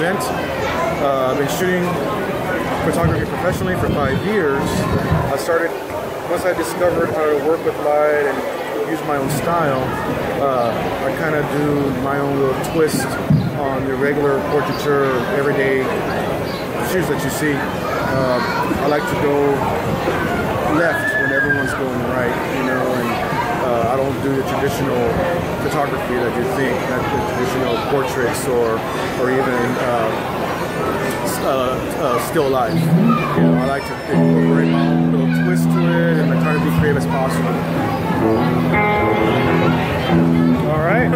event. I've been shooting photography professionally for 5 years. Once I discovered how to work with light and use my own style, I kind of do my own little twist on the regular portraiture, everyday shoots that you see. I like to go left when everyone's going right, you know, and I don't do the traditional photography that you think, not the traditional portraits or even still life. You know, I like to incorporate a little twist to it, and I try to be creative as possible. All right.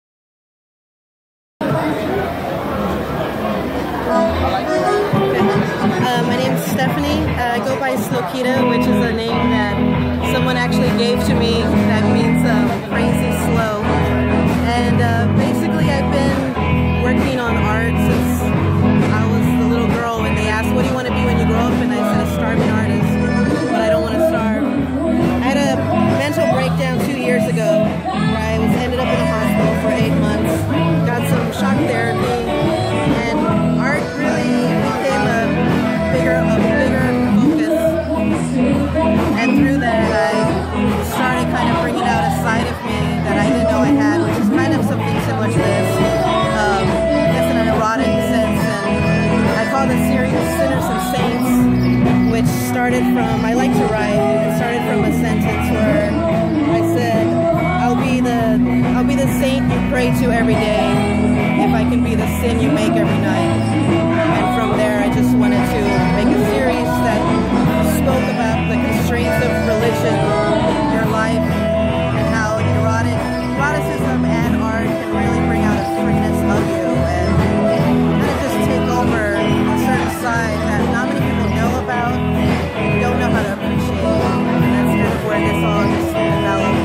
My name's Stephanie. I go by Slowkita, which is a name that someone actually gave to me that means crazy slow. And basically I've been working on art since I was a little girl, when they asked, what do you want to be when you grow up? And I said a starving artist, but I don't want to starve. I had a mental breakdown 2 years ago where I ended up in a hospital for 8 months, got some shock therapy, and art really became a bigger focus. And through that I started kind of bringing out a side of me that I didn't know I had, which is kind of something similar to this. I guess in an erotic sense, and I call the series Sinners and Saints, which started from, I like to write, it started from a sentence where I said, I'll be the saint you pray to every day if I can be the sin you make every night. And from there I just wanted to make a series that spoke about the constraints of religion, your life, and how eroticism and art can really bring out a freeness of you and kind of just take over a certain side that not many people know about, don't know how to appreciate. And that's kind of where this all just developed.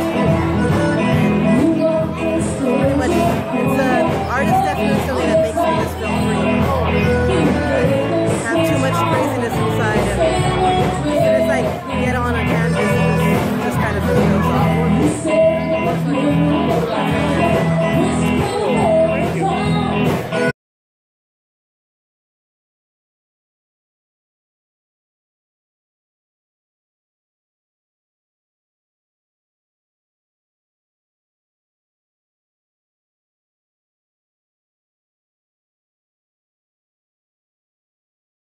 Pretty much, art is definitely something that makes me just feel free. I have too much craziness inside, and as soon as I get on a canvas, it just kind of feels off.